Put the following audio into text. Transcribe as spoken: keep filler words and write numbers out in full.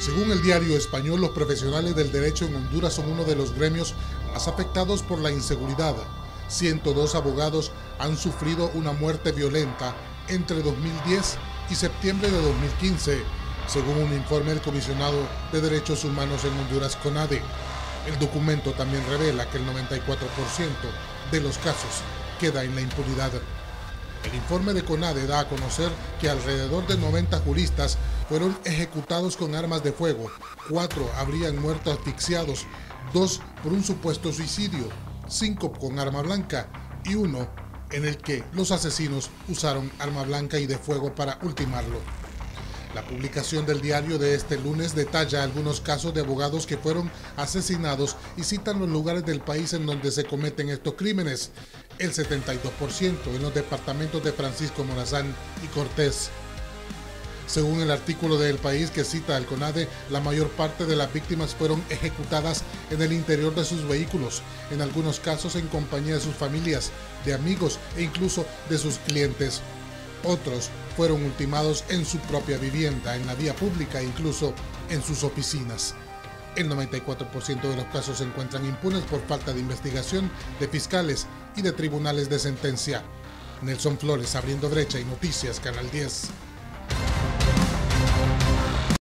Según el diario español, los profesionales del derecho en Honduras son uno de los gremios más afectados por la inseguridad. ciento dos abogados han sufrido una muerte violenta entre dos mil diez y septiembre de dos mil quince, según un informe del Comisionado de Derechos Humanos en Honduras, CONADE. El documento también revela que el noventa y cuatro por ciento de los casos queda en la impunidad. El informe de CONADE da a conocer que alrededor de noventa juristas fueron ejecutados con armas de fuego, cuatro habrían muerto asfixiados, dos por un supuesto suicidio, cinco con arma blanca y uno en el que los asesinos usaron arma blanca y de fuego para ultimarlo. La publicación del diario de este lunes detalla algunos casos de abogados que fueron asesinados y citan los lugares del país en donde se cometen estos crímenes, el setenta y dos por ciento en los departamentos de Francisco Morazán y Cortés. Según el artículo de El País que cita al CONADE, la mayor parte de las víctimas fueron ejecutadas en el interior de sus vehículos, en algunos casos en compañía de sus familias, de amigos e incluso de sus clientes. Otros fueron ultimados en su propia vivienda, en la vía pública e incluso en sus oficinas. El noventa y cuatro por ciento de los casos se encuentran impunes por falta de investigación de fiscales y de tribunales de sentencia. Nelson Flores, Abriendo Brecha y Noticias, Canal diez.